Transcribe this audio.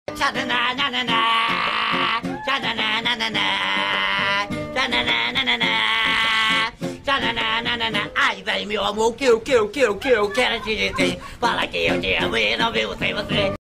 Tchananana, tchananana, tchananana, tchananana. Ai, vem, meu amor, que eu quero te dizer. Fala que eu te amo e não vivo sem você.